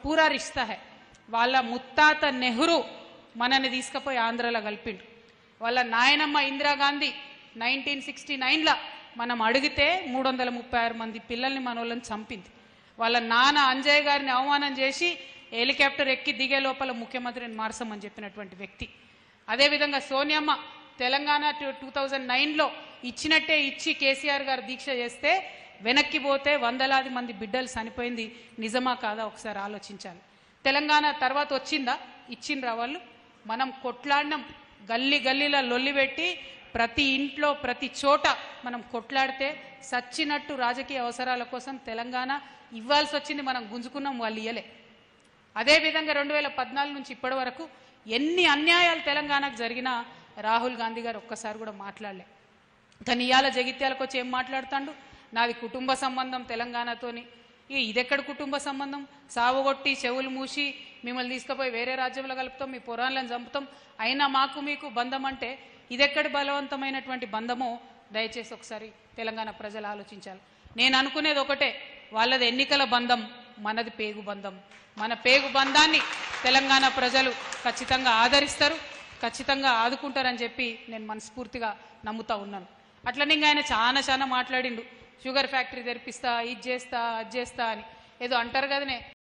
పూరా రిష్తా హై. వాళ్ళ ముత్తాత నెహ్రూ మనని తీసుకుపోయి ఆంధ్రలో కలిపిండు. వాళ్ళ నాయనమ్మ ఇందిరాగాంధీ 1969లా మనం అడిగితే 336 మంది పిల్లల్ని మనోళ్ళని చంపింది. వాళ్ళ నాన్న అంజయ్ గారిని అవమానం చేసి హెలికాప్టర్ ఎక్కి దిగే లోపల ముఖ్యమంత్రిని మార్చమని చెప్పినటువంటి వ్యక్తి. అదేవిధంగా సోనియమ్మ తెలంగాణ 2009లో ఇచ్చినట్టే ఇచ్చి కేసీఆర్ గారు దీక్ష చేస్తే వెనక్కి పోతే వందలాది మంది బిడ్డలు చనిపోయింది. నిజమా కాదా ఒకసారి ఆలోచించాలి. తెలంగాణ తర్వాత వచ్చిందా? ఇచ్చిండ్రా వాళ్ళు? మనం కొట్లాడినాం, గల్లీ గల్లీలో లొల్లి పెట్టి ప్రతి ఇంట్లో ప్రతి చోట మనం కొట్లాడితే సచ్చినట్టు రాజకీయ అవసరాల కోసం తెలంగాణ ఇవ్వాల్సి వచ్చింది. మనం గుంజుకున్నాం, వాళ్ళు ఇయ్యలే. అదేవిధంగా 2014 నుంచి ఇప్పటి వరకు ఎన్ని అన్యాయాలు తెలంగాణకు జరిగినా రాహుల్ గాంధీ గారు ఒక్కసారి కూడా మాట్లాడలే. కానీ ఇవాళ జగిత్యాలకు వచ్చి ఏం మాట్లాడుతాడు? నాది కుటుంబ సంబంధం తెలంగాణతోని. ఇదెక్కడ కుటుంబ సంబంధం? సావుగొట్టి చెవులు మూసి మిమ్మల్ని తీసుకుపోయి వేరే రాజ్యంలో కలుపుతాం, మీ పురాణాలను చంపుతాం, అయినా మాకు మీకు బంధం అంటే ఇదెక్కడి బలవంతమైనటువంటి బంధమో దయచేసి ఒకసారి తెలంగాణ ప్రజలు ఆలోచించాలి. నేను అనుకునేది ఒకటే, వాళ్ళది ఎన్నికల బంధం, మనది పేగు బంధం. మన పేగు బంధాన్ని తెలంగాణ ప్రజలు ఖచ్చితంగా ఆదరిస్తారు, ఖచ్చితంగా ఆదుకుంటారని చెప్పి నేను మనస్ఫూర్తిగా నమ్ముతా ఉన్నాను. అట్లనే ఇంకా ఆయన చాలా మాట్లాడిండు. షుగర్ ఫ్యాక్టరీ తెరిపిస్తా, ఇది చేస్తా, అది చేస్తా అని ఏదో అంటారు కదనే.